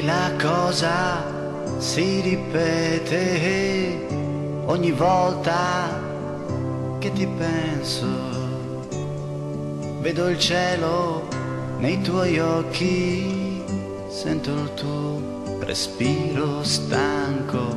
la cosa si ripete ogni volta che ti penso. Vedo il cielo nei tuoi occhi, sento il tuo respiro stanco.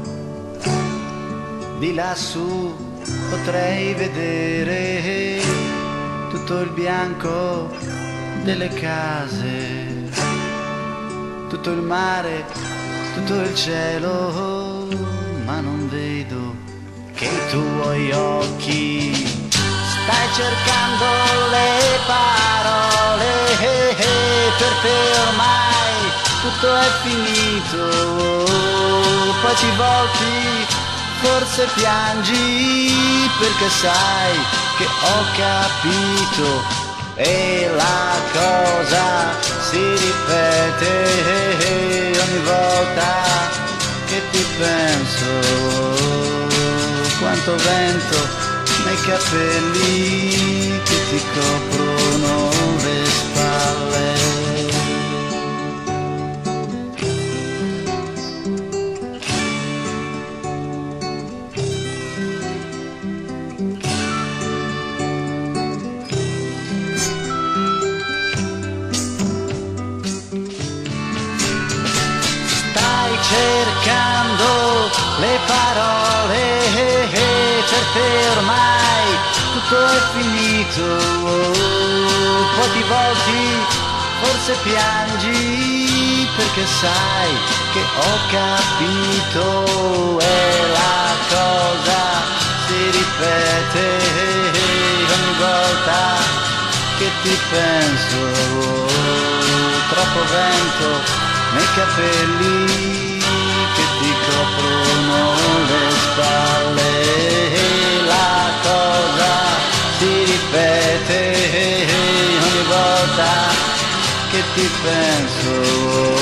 Di lassù potrei vedere tutto il bianco delle case, tutto il mare, tutto il cielo, ma non vedo che i tuoi occhi. Stai cercando le parole, per te ormai tutto è finito. Poi ti volti, forse piangi, perché sai che ho capito. E la cosa si ripete ogni volta che ti penso. Quanto vento nei capelli che ti coprono le spalle. Stai cercando le parole, per te ormai tutto è finito. Poi ti volti, forse piangi, perché sai che ho capito. E la cosa si ripete ogni volta che ti penso. Troppo vento nei capelli che ti coprono le spalle. La cosa si ripete ogni volta che ti penso.